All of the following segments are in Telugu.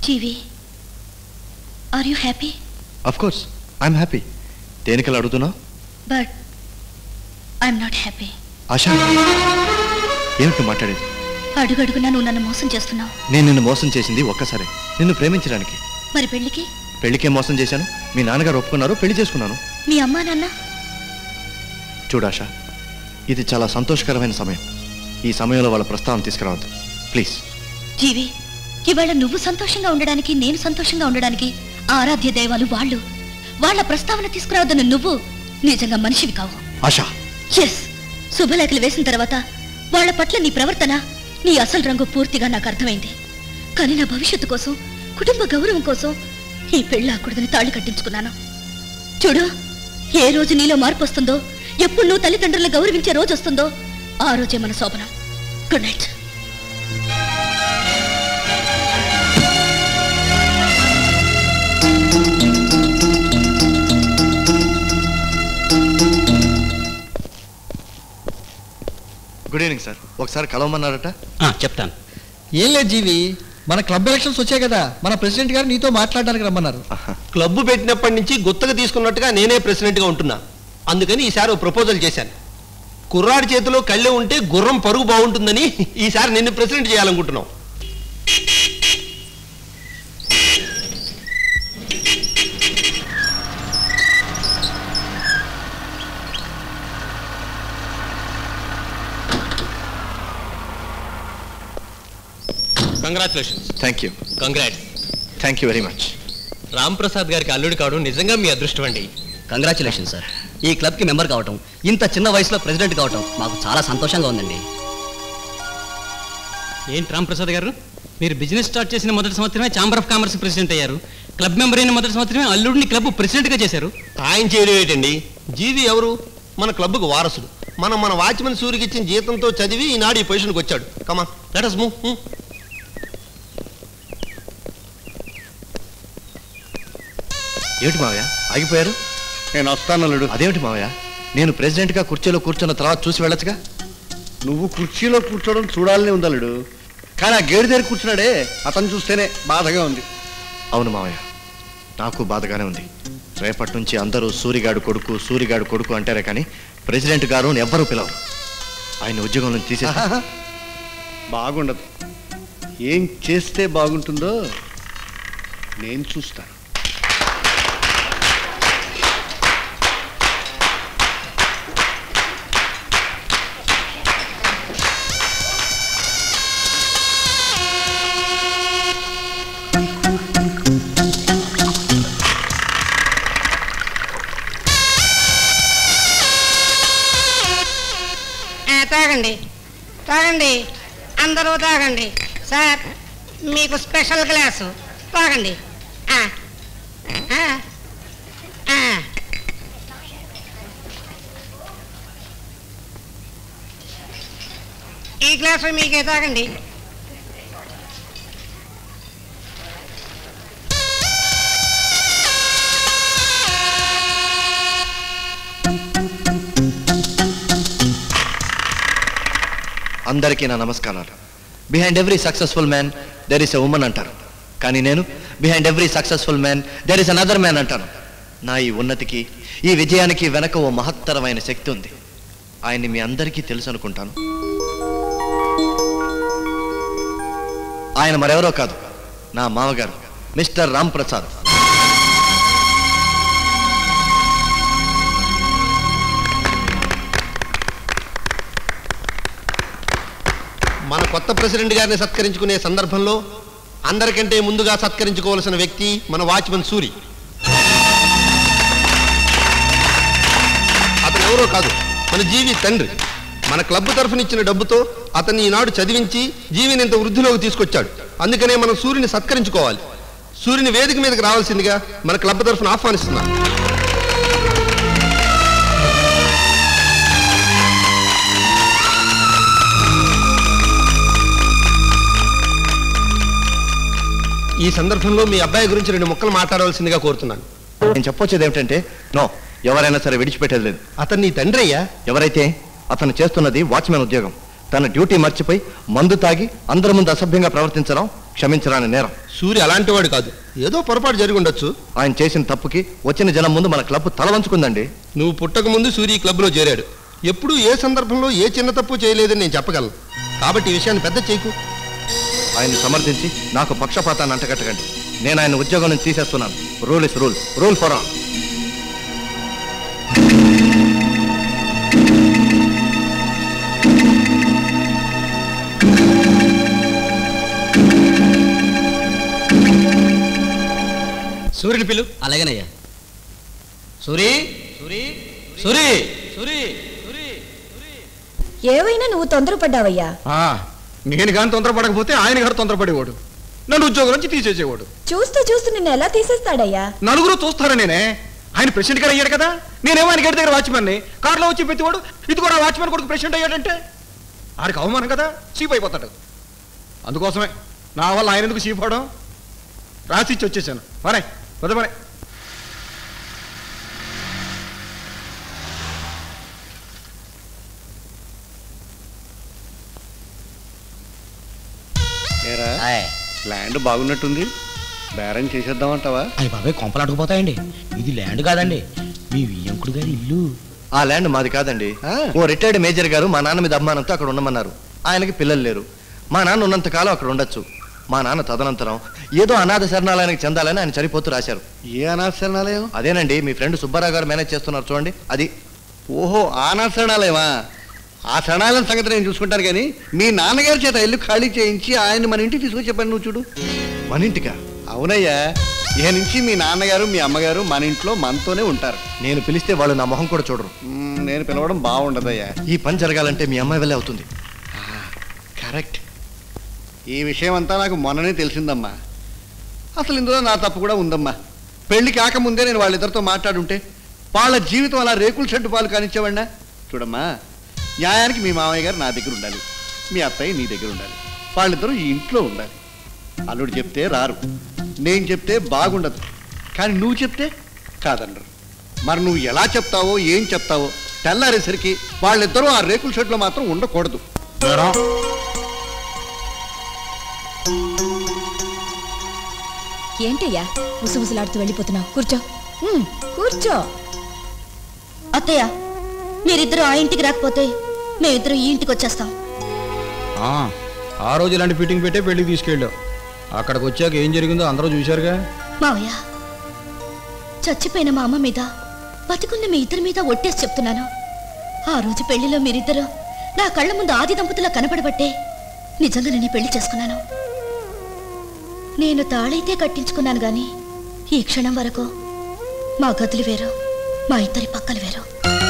G V, are you happy? Of course I'm happy. దేనికలా అడుగుతున్నావు? But I'm not happy. Asha, ఏమిటి మాట్లాడేది? అడుగడుగునా నువ్వు నన్ను మోసం చేస్తున్నావు. నేను నిన్ను మోసం చేసింది ఒక్కసారి, నిన్ను ప్రేమించడానికి. మరి పెళ్లికి? పెళ్లికేం మోసం చేశాను? మీ నాన్నగారు ఒప్పుకున్నారు, పెళ్లి చేసుకున్నాను. మీ అమ్మా నాన్న? చూడాషా, ఇది చాలా సంతోషకరమైన సమయం. ఈ సమయంలో వాళ్ళ ప్రస్తావన తీసుకురావద్దు ప్లీజ్. జీవి, ఇవాళ నువ్వు సంతోషంగా ఉండడానికి, నేను సంతోషంగా ఉండడానికి ఆరాధ్య దైవాలు వాళ్ళు. వాళ్ళ ప్రస్తావన తీసుకురావద్దని నువ్వు నిజంగా మనిషివి కావు. ఆశా, ఎస్, శుభలేఖలు వేసిన తర్వాత వాళ్ళ పట్ల నీ ప్రవర్తన, నీ అసలు రంగు పూర్తిగా నాకు అర్థమైంది. కానీ నా భవిష్యత్తు కోసం, కుటుంబ గౌరవం కోసం ఈ పెళ్ళాకూడదని తాళి కట్టించుకున్నాను. చూడు, ఏ రోజు నీలో మార్పు వస్తుందో, ఎప్పుడు నువ్వు తల్లిదండ్రులను గౌరవించే రోజు వస్తుందో ఆ రోజే మన శోభనం. Good night. Good evening sir. ఒకసారి కలవమన్నారట. చెప్తాను. ఏం లేదు జీవి, మన క్లబ్ ఎలక్షన్స్ వచ్చాయి కదా, మన ప్రెసిడెంట్ గారు నీతో మాట్లాడడానికి రమ్మన్నారు. క్లబ్ పెట్టినప్పటి నుంచి గుత్తగా తీసుకున్నట్టుగా నేనే ప్రెసిడెంట్గా ఉంటున్నా. అందుకని ఈసారి ఓ ప్రపోజల్ చేశాను. కుర్రాడి చేతిలో కళ్ళే ఉంటే గుర్రం పరుగు బాగుంటుందని ఈసారి నిన్ను ప్రెసిడెంట్ చేయాలనుకుంటున్నాం. Congratulations. Thank you. Congrats. Thank you very much. Ram Prasad గారికి అల్లుడు కావడం నిజంగా మీ అదృష్టం అండి. Congratulation sir. ఈ క్లబ్కి మెంబర్ కావటం, ఇంత చిన్న వయసులో ప్రెసిడెంట్ కావటం మాకు చాలా సంతోషంగా ఉందండి. ఏంటి రామ్ ప్రసాద్ గారు, మీరు బిజినెస్ స్టార్ట్ చేసిన మొదటి సంవత్సరమే ఛాంబర్ ఆఫ్ కామర్స్ ప్రెసిడెంట్ అయ్యారు. క్లబ్ మెంబర్ అయిన మొదటి సంవత్సరమే అల్లుడిని క్లబ్ ప్రెసిడెంట్గా చేశారు. ఆయన చేయడం ఏంటండి? జీవి ఎవరు? మన క్లబ్కు వారసుడు. మన వాచ్మెన్ సూరికి ఇచ్చిన జీతంతో చదివి ఈనాడు ఈ పొజిషన్కి వచ్చాడు. Comma, let us move. ఏమిటి మావయ్య ఆగిపోయారు? నేను వస్తాను అల్లుడు. అదేమిటి మావయ్య, నేను ప్రెసిడెంట్గా కుర్చీలో కూర్చున్న తర్వాత చూసి వెళ్ళొచ్చుగా. నువ్వు కుర్చీలో కూర్చోవడం చూడాలనే ఉంది అల్లుడు, కానీ ఆ గేటు దగ్గర కూర్చున్నాడే, అతను చూస్తేనే బాధగా ఉంది. అవును మావయ్య, నాకు బాధగానే ఉంది. రేపటి నుంచి అందరూ సూరిగాడు కొడుకు, సూరిగాడు కొడుకు అంటారే కానీ ప్రెసిడెంట్ గారు ఎవ్వరూ పిలవరు. ఆయన ఉద్యోగం నుంచి తీసేసి బాగుండదు. ఏం చేస్తే బాగుంటుందో నేను చూస్తాను. తాగండి, తాగండి, అందరూ తాగండి. సార్, మీకు స్పెషల్ గ్లాసు, తాగండి. ఈ గ్లాసు మీకే, తాగండి. అందరికీ నా నమస్కారాలు. Behind every successful man there is a woman అంటారు, కానీ నేను behind every successful man there is another man అంటాను. నా ఈ ఉన్నతికి, ఈ విజయానికి వెనక ఓ మహత్తరమైన శక్తి ఉంది. ఆయన్ని మీ అందరికీ తెలుసు అనుకుంటాను. ఆయన మరెవరో కాదు, నా మామగారు మిస్టర్ రామ్ ప్రసాద్. మన కొత్త ప్రెసిడెంట్ గారిని సత్కరించుకునే సందర్భంలో అందరికంటే ముందుగా సత్కరించుకోవాల్సిన వ్యక్తి మన వాచ్మెన్ సూరి. అతను ఎవరో కాదు, మన జీవి తండ్రి. మన క్లబ్ తరఫునిచ్చిన డబ్బుతో అతన్ని ఈనాడు చదివించి జీవిని ఇంత వృద్ధిలోకి తీసుకొచ్చాడు. అందుకనే మనం సూర్యుని సత్కరించుకోవాలి. సూర్యుని వేదిక మీదకి రావాల్సిందిగా మన క్లబ్ తరఫున ఆహ్వానిస్తున్నాం. ఈ సందర్భంలో మీ అబ్బాయి గురించి 2 ముక్కలు మాట్లాడవలసిందిగా కోరుతున్నాను. నేను చెప్పొచ్చేది ఏమిటంటే, నో, ఎవరైనా సరే విడిచిపెట్టేది లేదు. అతను నీ తండ్రి అయ్యా. ఎవరైతే అతను చేస్తున్నది వాచ్మెన్ ఉద్యోగం. తన డ్యూటీ మర్చిపోయి మందు తాగి అందరి ముందు అసభ్యంగా ప్రవర్తించడం క్షమించరాని నేరం. సూర్య అలాంటి వాడు కాదు, ఏదో పొరపాటు జరిగి ఉండొచ్చు. ఆయన చేసిన తప్పుకి వచ్చిన జనం ముందు మన క్లబ్ తల వంచుకుందండి. నువ్వు పుట్టక ముందు సూర్య ఈ క్లబ్లో చేరాడు. ఎప్పుడూ ఏ సందర్భంలో ఏ చిన్న తప్పు చేయలేదని నేను చెప్పగలను. కాబట్టి ఈ విషయాన్ని పెద్ద చేయకు. ఆయన్ని సమర్థించి నాకు పక్షపాతాన్ని అంటగట్టకండి. నేను ఆయన ఉద్యోగం నుంచి తీసేస్తున్నాను. Rule is rule, rule for all. సూర్యుని పిలు. అలాగేనయ్యా. సూరి సూరి సూరి సూరి ఏవైనా నువ్వు తొందరపడ్డావయ్యా. నేను కానీ తొందరపడకపోతే ఆయన గారు తొందరపడేవాడు, నన్ను ఉద్యోగం నుంచి తీసేసేవాడు. చూస్తూ చూస్తూ నిన్ను ఎలా తీసేస్తాడయ్యా? నలుగురు చూస్తారా? నేనే ఆయన ప్రెసిడెంట్ గారు అయ్యాడు కదా, నేనేమో ఆయన గేట్ దగ్గర వాచ్మెన్ని కార్లో వచ్చి పెట్టేవాడు. ఇది కూడా వాచ్మెన్ కొడుకు ప్రెసిడెంట్ అయ్యాడంటే ఆయనకు అవమానం కదా, చీప్ అయిపోతాడు. అందుకోసమే నా వల్ల ఆయన ఎందుకు చీప్ అవడం, రాసిచ్చి వచ్చేసాను. మరే వద్ద మరే. ల్యాండ్ బాగున్నట్టుంది, బేరం చేసేద్దామంటావా? అయ్యి బాబాయ్ కొంపలు అడుగుపోతాయండి. ఇది ల్యాండ్ కాదండి, మీ వియ్యంకుడు గారి ఇల్లు. ఆ ల్యాండ్ మాది కాదండి. ఓ రిటైర్డ్ మేజర్ గారు మా నాన్న మీద అభిమానంతో అక్కడ ఉండమన్నారు. ఆయనకి పిల్లలు లేరు. మా నాన్న ఉన్నంత కాలం అక్కడ ఉండొచ్చు. మా నాన్న తదనంతరం ఏదో అనాథ శరణాలయానికి చెందాలని ఆయన చనిపోతూ రాశారు. ఏ అనాథ శరణాలయం? అదేనండి మీ ఫ్రెండ్ సుబ్బారావు గారు మేనేజ్ చేస్తున్నారు చూడండి, అది. ఓహో, అనాథ శరణాలయమా? ఆ శరణాలయం సంగతి నేను చూసుకుంటాను, కానీ మీ నాన్నగారి చేత ఇల్లు ఖాళీ చేయించి ఆయన మన ఇంటికి తీసుకొచ్చి చెప్పండి. నువ్వు చూడు. మన ఇంటికా? అవునయ్యా, ఇక నుంచి మీ నాన్నగారు మీ అమ్మగారు మన ఇంట్లో మనతోనే ఉంటారు. నేను పిలిస్తే వాళ్ళు నా మొహం కూడా చూడరు. నేను పిలవడం బాగుండదయ్యా. ఈ పని జరగాలంటే మీ అమ్మాయి వల్లే అవుతుంది. కరెక్ట్. ఈ విషయం అంతా నాకు మొన్ననే తెలిసిందమ్మా. అసలు ఇందులో నా తప్పు కూడా ఉందమ్మా. పెళ్లి కాకముందే నేను వాళ్ళిద్దరితో మాట్లాడుంటే వాళ్ళ జీవితం అలా రేకుల షెడ్డు పాలు కానిచ్చేవాడినా? చూడమ్మా, న్యాయానికి మీ మామయ్య గారు నా దగ్గర ఉండాలి, మీ అత్తయ్య నీ దగ్గర ఉండాలి. వాళ్ళిద్దరూ ఈ ఇంట్లో ఉండాలి. అల్లుడు చెప్తే రారు, నేను చెప్తే బాగుండదు, కానీ నువ్వు చెప్తే కాదనరు. మరి నువ్వు ఎలా చెప్తావో ఏం చెప్తావో తెల్లారేసరికి వాళ్ళిద్దరూ ఆ రేకుల షెడ్లో మాత్రం ఉండకూడదు. ఏంటయ్యా ముసుముసులాడుతూ వెళ్ళిపోతున్నావు? కూర్చో, కూర్చో. అత్తయ్య, మీరిద్దరూ ఆ ఇంటికి రాకపోతే మేమిద్దరం ఈ ఇంటికి వచ్చేస్తాం. ఆ రోజు ఇలాంటి ఫిట్టింగ్ పెట్టే పెళ్లికి తీసుకెళ్ళావు. అక్కడికి వచ్చాక ఏం జరిగిందో అందరూ చూశారుగా. మావయ్య, చచ్చిపోయిన మా అమ్మ మీద బతికున్న మీ ఇద్దరి మీద ఒట్టేసి చెప్తున్నాను. ఆ రోజు పెళ్లిలో మీరిద్దరూ నా కళ్ళ ముందు ఆది దంపతులా కనపడబట్టే నిజంగా నేను పెళ్లి చేసుకున్నాను. నేను తాళైతే కట్టించుకున్నాను గాని ఈ క్షణం వరకు మా గదులు వేరు, మా ఇద్దరి పక్కలు వేరు.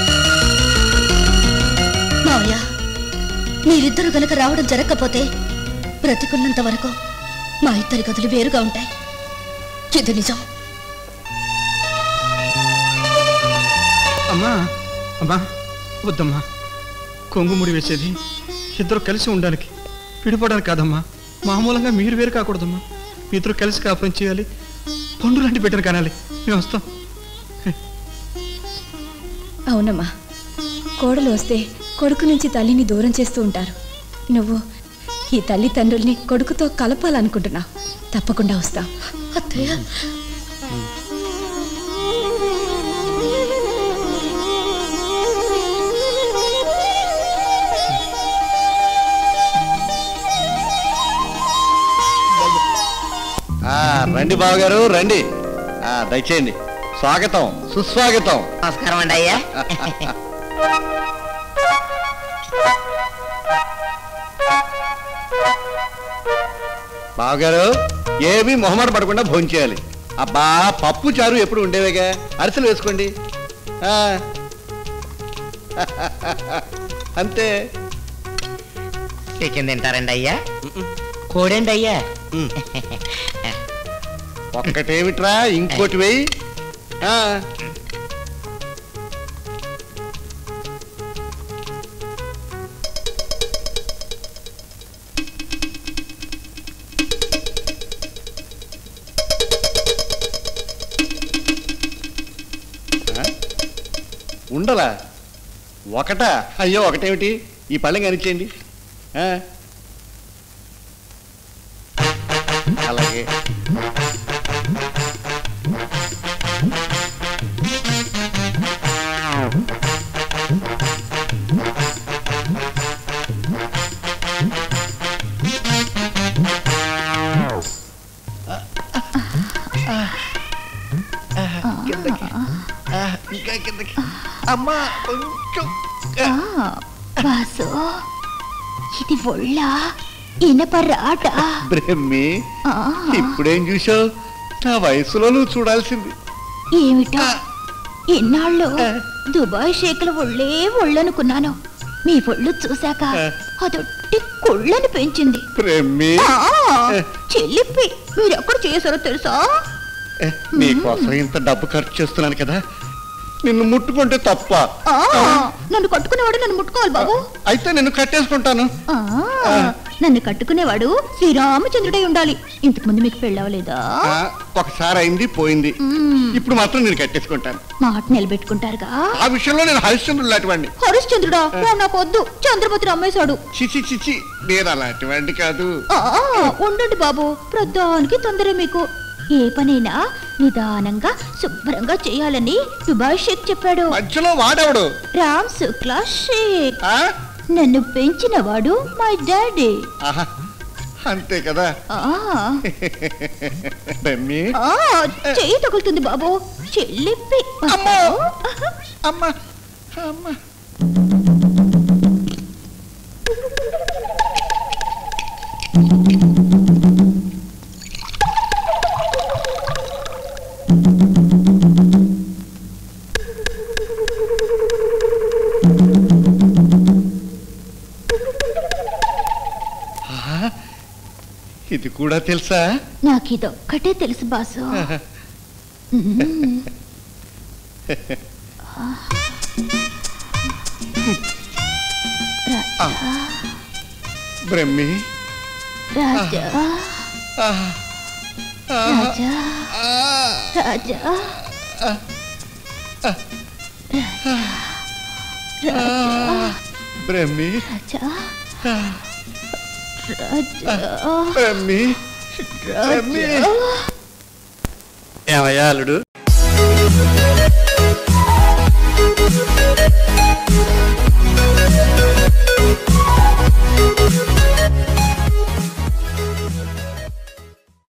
మావయ్య, మీరిద్దరూ గనక రావడం జరగకపోతే బ్రతికున్నంత వరకు మా ఇద్దరి గదులు వేరుగా ఉంటాయి. ఇది నిజం. అమ్మా అమ్మా వద్దమ్మా, కొంగుముడి వేసేది ఇద్దరు కలిసి ఉండడానికి, విడిపోవడానికి కాదమ్మా. మామూలంగా మీరు వేరు కాకూడదమ్మా, మీ ఇద్దరు కలిసి కాపురం చేయాలి, పండు లాంటి బిడ్డను కనాలి. మేము వస్తాం. అవునమ్మా, కోడలు వస్తే కొడుకు నుంచి తల్లిని దూరం చేస్తూ ఉంటారు. నువ్వు ఈ తల్లిదండ్రుల్ని కొడుకుతో కలపాలనుకుంటున్నావు. తప్పకుండా వస్తాం. అత్తయ్య, రండి బావగారు, రండి. దయచేయండి. స్వాగతం, సుస్వాగతం. నమస్కారం అండి అయ్యా. బావగారు, ఏమీ మొహమాట పడకుండా భోంచేయాలి. అబ్బా, పప్పు చారు ఎప్పుడు ఉండేవేగా, అరిసెలు వేసుకోండి. అంతే. చికెన్ తింటారండి అయ్యా? కోడండి అయ్యా? ఒక్కటేమిట్రా, ఇంకోటి వేయి. ఉండలా ఒకటా? అయ్యో, ఒకటేమిటి, ఈ పళ్ళెం కనిచ్చేయండి. అలాగే కిందకి ఇంకా కిందకి అమ్మా కొంచెం బాసు ఇది ఒళ్ళ ఇనపరాట బ్రహ్మి ఇప్పుడేం చూసావు నా వయసులో నువ్వు చూడాల్సింది ఏమిటో ఇన్నాళ్ళు దుబాయ్ షేకుల ఒళ్ళే ఒళ్ళనుకున్నాను మీ ఒళ్ళు చూశాక అదొట్టి కొళ్ళని పెంచింది బ్రహ్మి చెల్లిప్పి మీరెక్కడ చేశారో తెలుసా నీకోసం ఇంత డబ్బు ఖర్చు చేస్తున్నాను కదా నిన్ను ముట్టుకుంటే తప్ప నన్ను కట్టుకునేవాడు నన్ను ముట్టుకోవాలి బాబు అయితే నిన్ను కట్టేసుకుంటాను నన్ను కట్టుకునేవాడు శ్రీరామచంద్రుడై ఉండాలి ఇంతకు ముందు మీకు పెళ్ళవలేదా ఒకసారి అయింది పోయింది ఇప్పుడు మాత్రం నేను కట్టేసుకుంటాను మాట నిలబెట్టుకుంటారుగా ఆ విషయంలో నేను హరిశ్చంద్రుడు లాంటివాడిని హరిశ్చంద్రుడా నాకు వద్దు చంద్రపతి అమ్మేశాడు చిచి చిచి నేను అలాంటివాడిని కాదు ఉండండి బాబు ప్రధానికి తొందర మీకు ఏ పనైనా నిదానంగా శుభ్రంగా చేయాలని దుబాయ్ షేక్ చెప్పాడు మధ్యలో వాడవడు రామ్ శుక్లా షేక్ నన్ను పెంచిన వాడు మై డాడీ అంతే కదా చెయ్యి తగులుతుంది బాబు చెల్లిప్పి అమ్మా అమ్మా అమ్మా ఇది కూడా తెలుసా నాకిదొక్కటే తెలుసు బాసు బ్రహ్మి రాజా రాజా రాజా బ్రహ్మి రాజా బ్రహ్మి బ్రహ్మి ఏమయ్యా అల్లుడు